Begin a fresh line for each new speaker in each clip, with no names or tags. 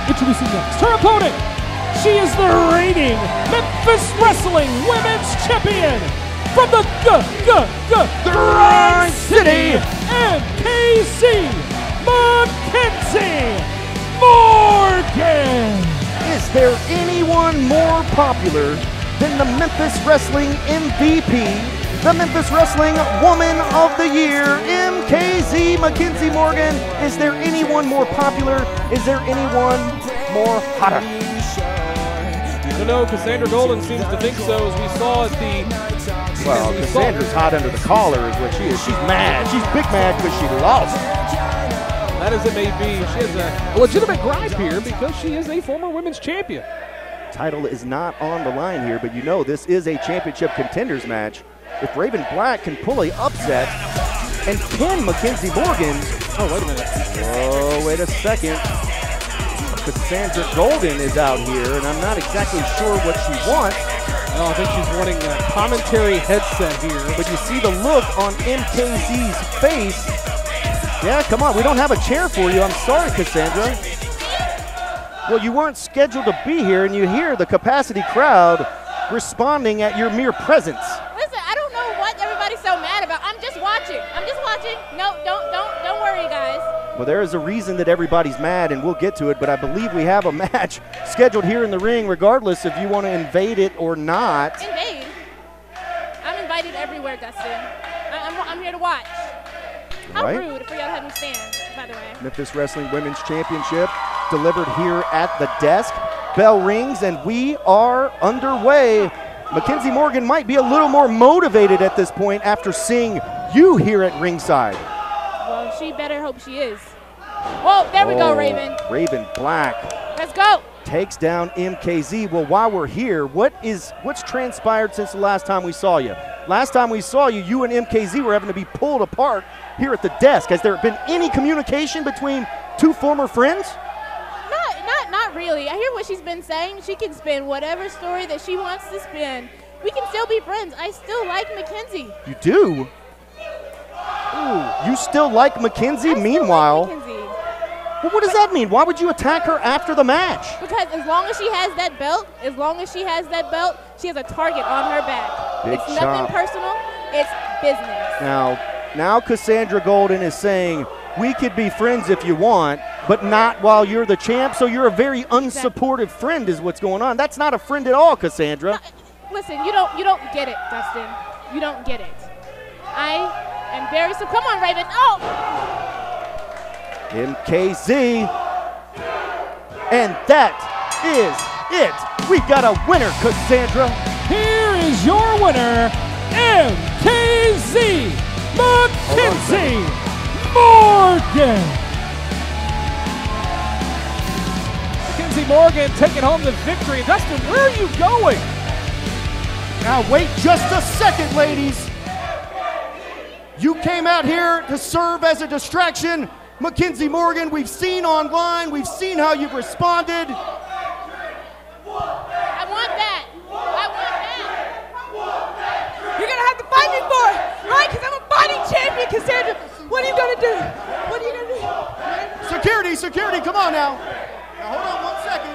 Introducing next, her opponent. She is the reigning Memphis Wrestling Women's Champion from the Grind City, MKC, Mackenzie Morgan.
Is there anyone more popular than the Memphis Wrestling MVP, the Memphis Wrestling Woman of the Year, MKZ Mackenzie Morgan? Is there anyone more popular? Is there anyone more hotter?
No, Cassandra Golden seems to think so, as we saw at the...
Well, Cassandra's hot under the collar is what she is. She's mad. She's big mad because she lost.
That as it may be, she has a legitimate gripe here because she is a former women's champion.
Title is not on the line here, but you know this is a championship contenders match. If Raven Black can pull a upset and pin Mackenzie Morgan...
Oh, wait a minute.
Oh, wait a second. Cassandra Golden is out here, and I'm not exactly sure what she wants.
No, I think she's wanting a commentary headset here.
But you see the look on MKZ's face. Yeah, come on, we don't have a chair for you. I'm sorry, Cassandra. Well, you weren't scheduled to be here, and you hear the capacity crowd responding at your mere presence.
Listen, I don't know what everybody's so mad about. I'm just watching. I'm just watching. No, don't worry, guys.
Well, there is a reason that everybody's mad, and we'll get to it, but I believe we have a match scheduled here in the ring, regardless if you want to invade it or not.
Invade? I'm invited everywhere, Dustin. I'm here to watch. How rude for y'all to have me stand, by the way.
Memphis Wrestling Women's Championship delivered here at the desk. Bell rings, and we are underway. Mackenzie Morgan might be a little more motivated at this point after seeing you here at ringside.
Well, she better hope she is. Whoa, there we go, Raven.
Raven Black.
Let's go.
Takes down MKZ. Well, while we're here, what's transpired since the last time we saw you? Last time we saw you, you and MKZ were having to be pulled apart here at the desk. Has there been any communication between two former friends?
Not really. I hear what she's been saying. She can spin whatever story that she wants to spin. We can still be friends. I still like Mackenzie.
You do? Ooh, you still like Mackenzie? Meanwhile,
like Mackenzie.
Well, what does that mean? Why would you attack her after the match?
Because as long as she has that belt, she has a target on her back.
Big
it's
chop.
nothing personal. It's business.
Now Cassandra Golden is saying, we could be friends if you want, but not while you're the champ, so you're a very unsupportive friend is what's going on. That's not a friend at all, Cassandra.
No, listen, you don't get it, Dustin. You don't get it. I am very, so come on, Raven. Oh!
MKZ. And that is it. We've got a winner, Cassandra.
Here is your winner, MKZ Mackenzie Morgan. Mackenzie Morgan taking home the victory. Dustin, where are you going?
Now wait just a second, ladies. You came out here to serve as a distraction. Mackenzie Morgan, we've seen online, we've seen how you've responded.
I want that.
You're going to have to fight me for it, right? Because I'm a fighting champion, Cassandra. What are you going to do? What are you going to do?
Security, come on now. Now hold on 1 second.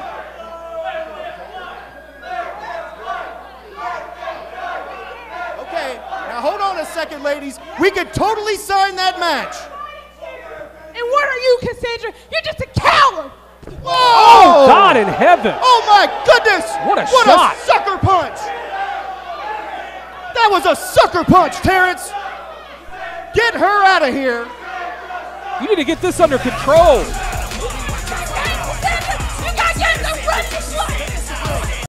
Okay, now hold on a second, ladies. We could totally sign that match.
And what are you, Cassandra? You're just a coward.
Oh, God in heaven.
Oh, my goodness.
What a shot.
A sucker punch. That was a sucker punch, Terrence. Get her out of here.
You need to get this under control.